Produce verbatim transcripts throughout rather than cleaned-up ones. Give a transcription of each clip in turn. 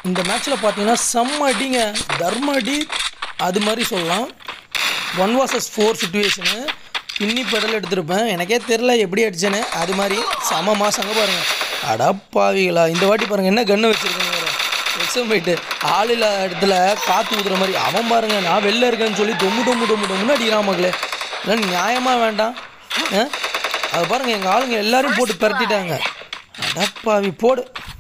இந்த மேட்ச்சில் பார்த்தீங்கன்னா செம்ம அடிங்க, தர்ம அடி அது மாதிரி சொல்லலாம். ஒன் வாசஸ் ஃபோர் சுச்சுவேஷனு பின்னி பெடல் எடுத்திருப்பேன், எனக்கே தெரில எப்படி அடிச்சேன்னு. அது மாதிரி செம மாசங்க பாருங்கள். அடப்பாவிகளா, இந்த வாட்டி பாருங்கள் என்ன கன்று வச்சுருக்கேன்னு வேறு எக்ஸாம் போயிட்டு ஆள் இல்ல இடத்துல காற்று ஊற்றுற மாதிரி. அவன் பாருங்கள் நான் வெளில இருக்கேன்னு சொல்லி டொம்மு டொம்மு டொம்மு டொம்முன்னு அடிக்கிறான் மக்களே. இல்லை நியாயமாக வேண்டாம். அது பாருங்கள் எங்கள் ஆளுங்க எல்லோரும் போட்டு பரட்டிட்டாங்க. அடப்பாவி போடு.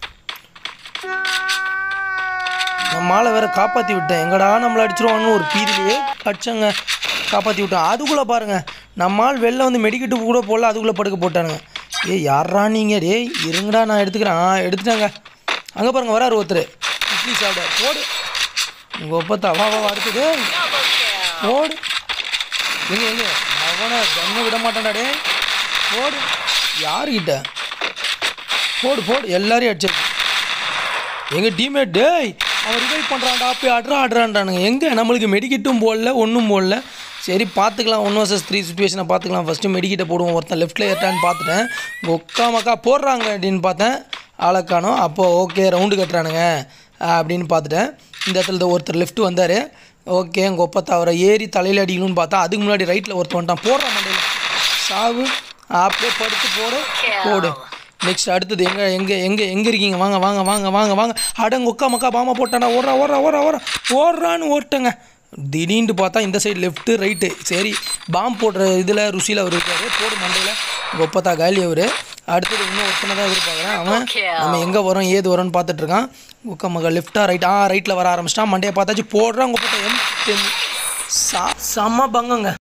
நம்மளால் வேறு காப்பாற்றி விட்டேன். எங்கடா நம்மளை அடிச்சிருவான்னு ஒரு பீதிலேயே அடிச்சங்க, காப்பாற்றி விட்டேன். அதுக்குள்ளே பாருங்கள் நம்மால் வெளில வந்து மெடிக்கெட்டு கூட போடல, அதுக்குள்ளே படுக்க போட்டானுங்க. ஏய் யாரா நீங்கள், டே இருங்கடா நான் எடுத்துக்கிறேன். ஆ எடுத்துட்டாங்க. அங்கே பாருங்கள் வராரு ஒருத்தர் இட்லி சாப்பிட. போடு உங்கள் ஒப்பத்தா வா வா அடுத்தது போடு. எங்கே எங்கே அவனை கண்ணு விட மாட்டான்டா டே. போடு யாருக்கிட்ட போடு போடு எல்லாரையும் அடிச்சு. எங்கள் டீம்மேட் டேய் அவன் ரிவைவ் பண்ணுறான்டா, போய் அட்ரா ஆடுறான்டானுங்க. எங்கே நம்மளுக்கு மெடிக்கெட்டும் போடல ஒன்றும் போடல. சரி பார்த்துக்கலாம், ஒன் வர்சஸ் த்ரீ சுச்சுவேஷனை பார்த்துக்கலாம். ஃபஸ்ட்டு மெடிக்கிட்ட போடுவோம். ஒருத்தன் லெஃப்ட்டில் ஏற்றான்னு பார்த்துட்டேன். ஒக்கா மக்கா போடுறாங்க அப்படின்னு பார்த்தேன், ஆளக்கானோம். அப்போது ஓகே ரவுண்டு கட்டுறானுங்க அப்படின்னு பார்த்துட்டேன். இந்த இடத்துல ஒருத்தர் லெஃப்ட் வந்தார். ஓகே உங்கள் ஒப்பத்தை அவரை ஏறி தலையில் அடிக்கணும்னு பார்த்தா அதுக்கு முன்னாடி ரைட்டில் ஒருத்தர் வந்துட்டான். போடுறான் மண்டையில் சாவு. அப்படியே படுத்து போடு போடு. நெக்ஸ்ட் அடுத்தது எங்கே எங்கே எங்கே எங்கே இருக்கீங்க, வாங்க வாங்க வாங்க வாங்க வாங்க. அடங்க ஒக்கா மக்கா பாமா போட்டான்டா. ஓடுறா ஓடுறா ஓடுறா ஓடுறா ஓடுறான்னு ஓட்டங்க. திடீர்னு பார்த்தா இந்த சைடு லெஃப்ட்டு ரைட்டு. சரி பாம்பு போடுற இதில் ருசியில் அவர் இருக்கார். போடு மண்டையில் ஒப்பத்தா காலி அவர். அடுத்தது இன்னும் ஒருத்தனை தான் எதிர்பார்க்குறேன். அவன் நம்ம எங்கே வரோம் ஏது வரோன்னு பார்த்துட்ருக்கான். ஒக்கா மகா லெஃப்ட்டாக ரைட். ஆ ரைட்டில் வர ஆரம்பிச்சிட்டான். மண்டையை பார்த்தாச்சு போடுறான். ஒப்பத்தா எம் டென் சா செம்ம பங்கங்க.